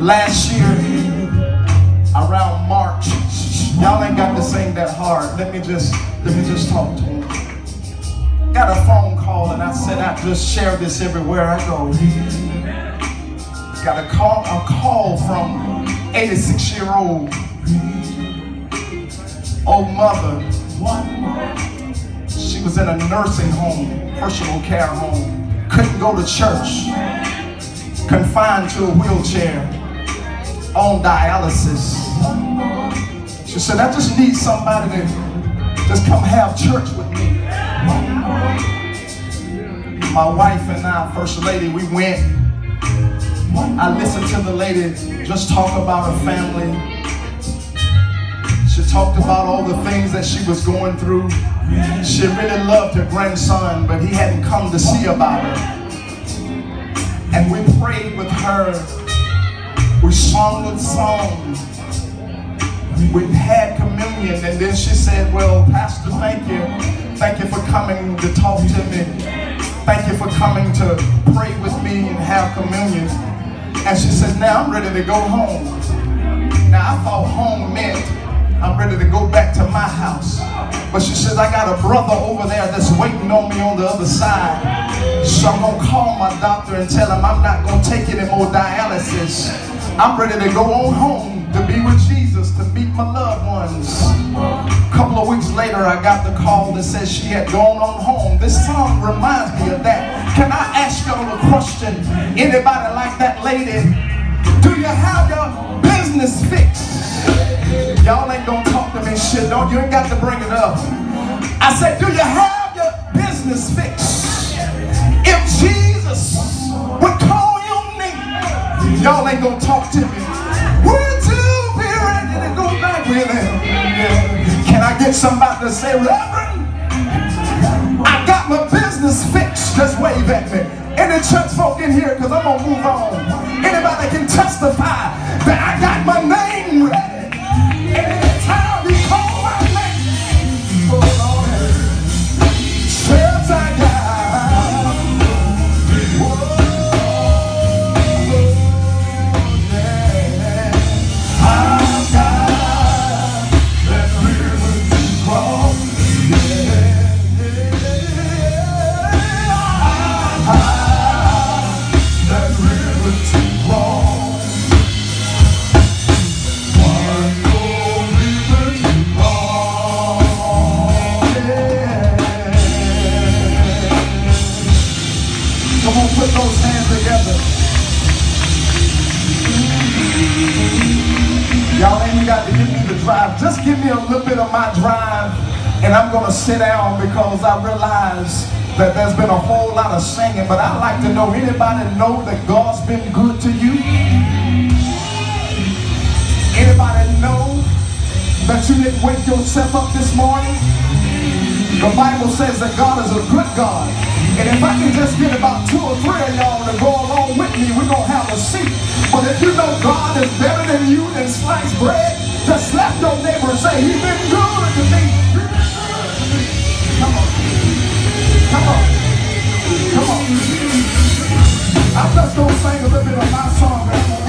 Last year, around March, y'all ain't got to sing that hard. Let me just talk to him. Got a phone call and I said I'd just share this everywhere I go. Got a call from 86-year-old old mother. She was in a nursing home, personal care home. Couldn't go to church. Confined to a wheelchair. On dialysis. She said, I just need somebody to just come have church with me. My wife and I, First Lady, we went. I listened to the lady just talk about her family. She talked about all the things that she was going through. She really loved her grandson, but he hadn't come to see about her. And we prayed with her. We sung with songs. We had communion, and then she said, well, Pastor, thank you. Thank you for coming to talk to me. Thank you for coming to pray with me and have communion. And she said, now I'm ready to go home. Now I thought home meant I'm ready to go back to my house. But she said, I got a brother over there that's waiting on me on the other side. So I'm going to call my doctor and tell him I'm not going to take any more dialysis. I'm ready to go on home to be with Jesus, to meet my loved ones. A couple of weeks later, I got the call that says she had gone on home. This song reminds me of that. Can I ask y'all a question? Anybody like that lady? Do you have your business fixed? Y'all ain't gonna talk to me shit. Don't, you ain't got to bring it up. I said, do you have your business fixed? If Jesus would call your name, y'all ain't gonna talk to me. Would you be ready to go back with him? Can I get somebody to say, Reverend, I got my business fixed? Just wave at me. Any church folk in here, because I'm gonna move on. Anybody can testify that I got my name ready. Anytime you call my name, oh Lord, says I got. Put those hands together. Y'all ain't got to give me the drive. Just give me a little bit of my drive, and I'm going to sit down because I realize that there's been a whole lot of singing. But I'd like to know, anybody know that God's been good to you? Anybody know that you didn't wake yourself up this morning? The Bible says that God is a good God. And if I can just get about 2 or 3 of y'all to go along with me, we're going to have a seat. But if you know God is better than you than sliced bread, just slap your neighbor and say, he's been good to me. Come on. Come on. Come on. I'm just going to sing a little bit of my song.